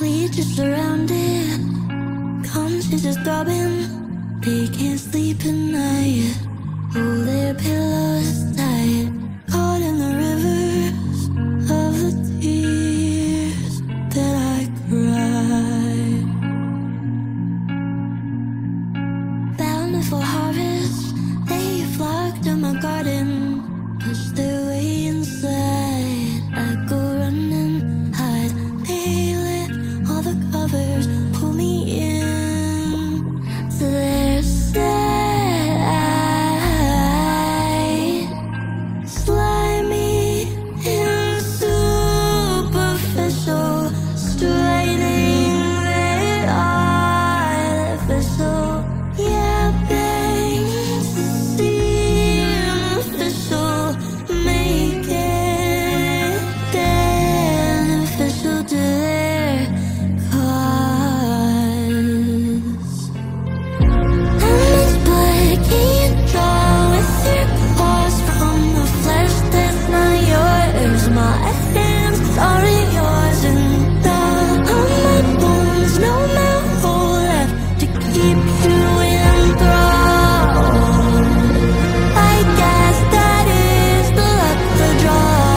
Leeches surrounded, conscious throbbing. They can't sleep at night, hold their pillows tight, caught in the rivers of the tears that I cried. Bountiful harvest, they flocked to my garden, pushed their way inside. I go running, hide. They lit all the covers, pull me in to their side. Slimy and superficial, straining they artificial, yapping to seem official, make it beneficial to their cause. Can't draw with your claws from the flesh that's not yours. My hands are yours, and on my bones, no marrow left to keep you enthralled. I guess that is the luck of the draw.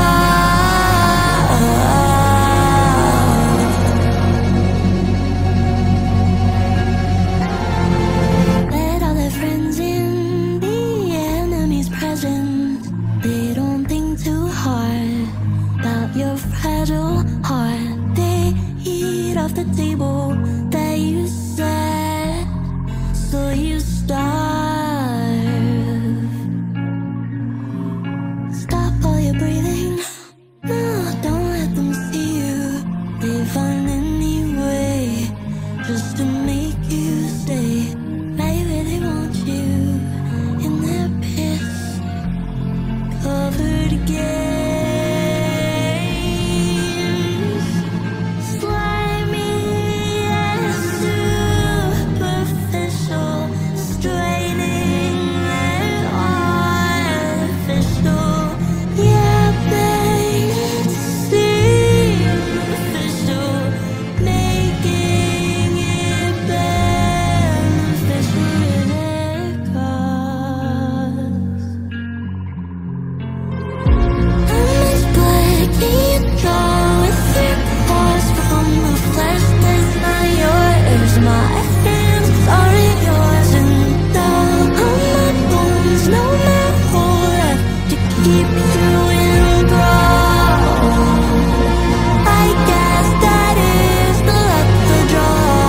Let all their friends in, the enemy's present. They don't think too hard about your fragile heart. They eat off the table that you set, so you starve. Stop all your breathing, no, don't let them see you. They find any way just to make you stay right where they want you, in their pits, covered games. Slimy and superficial, straining and artificial, yapping to seem official, making it beneficial to their cause. Can't draw with your claws from the flesh that's not yours. My hands are yours, and on my bones, no marrow left to keep you enthralled. I guess that is the luck of the draw.